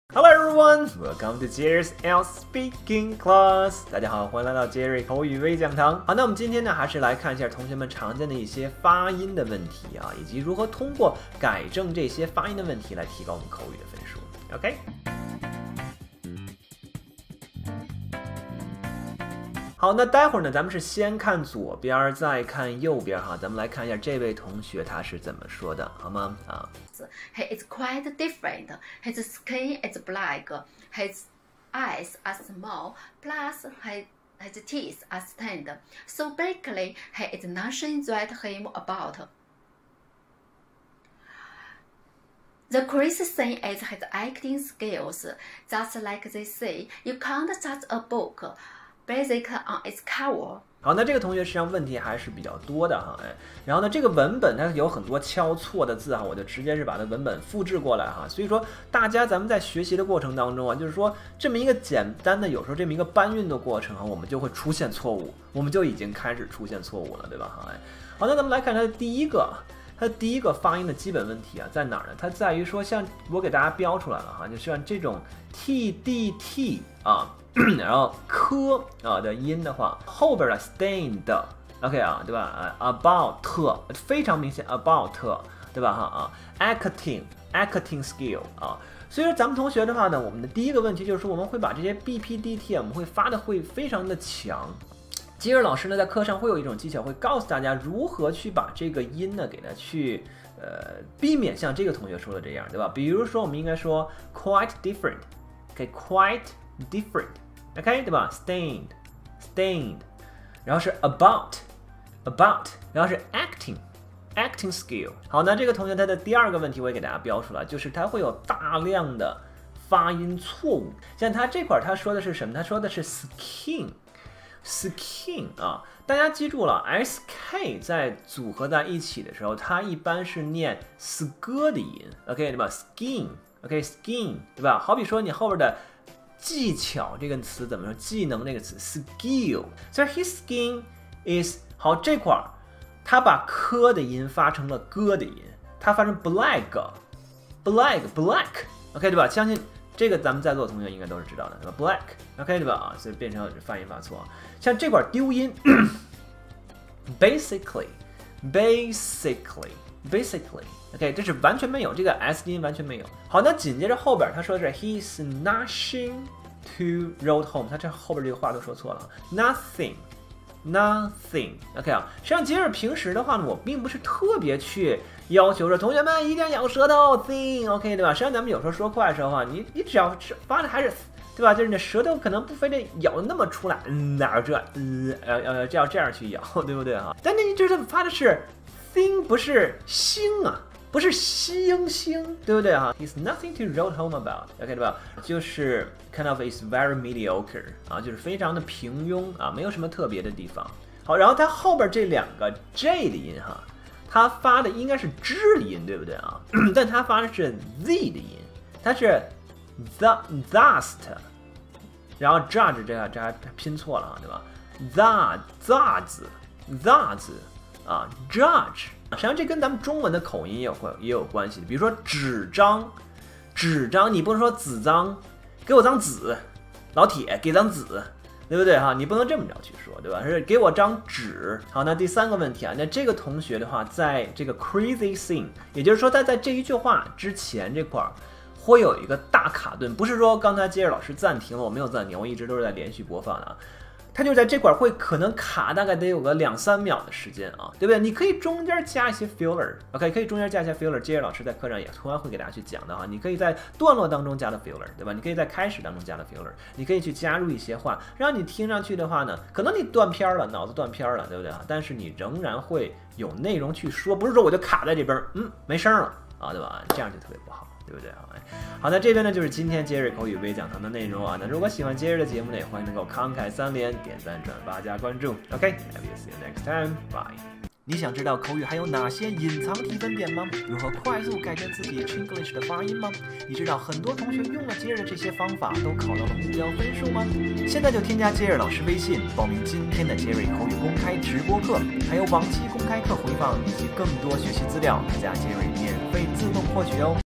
Hello everyone, welcome to Jerry's L Speaking Class. 大家好，欢迎来到杰瑞口语微讲堂。好，那我们今天呢，还是来看一下同学们常见的一些发音的问题啊，以及如何通过改正这些发音的问题来提高我们口语的分数。OK？ 好，那待会儿呢，咱们是先看左边，再看右边哈。咱们来看一下这位同学他是怎么说的，好吗？啊。 He is quite different. His skin is black. His eyes are small. Plus, his teeth are stained. So basically, he is nothing that him about. The crazy thing is his acting skills. Just like they say, you can't judge a book based on its cover. 好，那这个同学实际上问题还是比较多的哈，然后呢，这个文本它有很多敲错的字哈，我就直接是把它文本复制过来哈，所以说大家咱们在学习的过程当中啊，就是说这么一个简单的，有时候这么一个搬运的过程啊，我们就会出现错误，我们就已经开始出现错误了，对吧？好，那咱们来看它的第一个发音的基本问题啊，在哪儿呢？它在于说，像我给大家标出来了哈，就像这种 tdt 啊。然后科啊的音的话，后边的 stained OK 啊，对吧？about 非常明显 about 对吧？acting skill 啊，所以说咱们同学的话呢，我们的第一个问题就是说，我们会把这些 bpdt 我们会发的会非常的强。杰尔老师呢在课上会有一种技巧，会告诉大家如何去把这个音呢给它去避免像这个同学说的这样，对吧？比如说我们应该说 quite different，OK，quite different，OK， 对吧 ？stained，然后是 about， 然后是 acting skill。好，那这个同学他的第二个问题我也给大家标出来，就是他会有大量的发音错误。像他这块他说的是什么？他说的是 skin 啊，大家记住了 ，sk 在组合在一起的时候，它一般是念 sk 的音 ，OK， 对吧 ？skin，OK，skin，对吧？好比说你后边的技巧这个词怎么说？技能这个词 skill， 所以 his skin is 好这块儿，他把科的音发成了哥的音，他发成 black，OK， 对吧？相信这个咱们在座的同学应该都是知道的，对吧 ？black，OK， 对吧？啊，所以变成发音发错，像这块丢音，basically，OK， 这是完全没有，这个 s 音完全没有。好，那紧接着后边他说的是 he's nothing to road home， 他这后边这个话都说错了 ，nothing，OK 啊。实际上杰尔平时的话呢，我并不是特别去要求说同学们一定要咬舌头 thing，OK 对吧？实际上咱们有时候说快的时候啊，你只要发的还是。对吧？就是你的舌头可能不非得咬的那么出来，哪有这这样去咬，对不对哈？但你就是发的是 thing， 不是星啊，不是星，对不对哈 ？He's nothing to write home about，OK 对吧？就是 kind of is very mediocre 啊，就是非常的平庸啊，没有什么特别的地方。好，然后它后边这两个 J 的音哈，它发的应该是 Z 的音，对不对啊？但它发的是 Z 的音，它是 thus。然后 judge 这还拼错了啊，对吧 ？the 字啊 ，judge， 实际上这跟咱们中文的口音也有关系的。比如说纸张，你不能说纸张，给我张纸，老铁给张纸，对不对哈？你不能这么着去说，对吧？是给我张纸。好，那第三个问题啊，那这个同学的话，在这个 crazy thing， 也就是说他在这一句话之前这块儿。会有一个大卡顿，不是说刚才杰尔老师暂停了，我没有暂停，我一直都是在连续播放的啊。它就在这块会可能卡大概得有个2-3秒的时间啊，对不对？你可以中间加一些 filler，OK， 可以中间加一些 filler。杰尔老师在课上也同样会给大家去讲的哈，你可以在段落当中加的 filler， 对吧？你可以在开始当中加的 filler， 你可以去加入一些话，让你听上去的话呢，可能你断片了，脑子断片了，对不对啊？但是你仍然会有内容去说，不是说我就卡在这边，没声了啊，对吧？这样就特别不好。对不对？好，那这边呢就是今天杰瑞口语微讲堂的内容啊。那如果喜欢杰瑞的节目呢，也欢迎能够慷慨3连，点赞、转发、加关注。OK，I will see you next time. Bye. 你想知道口语还有哪些隐藏提分点吗？如何快速改变自己 Chinglish 的发音吗？你知道很多同学用了杰瑞的这些方法都考到了目标分数吗？现在就添加杰瑞老师微信，报名今天的杰瑞口语公开直播课，还有往期公开课回放以及更多学习资料，加杰瑞免费自动获取哦。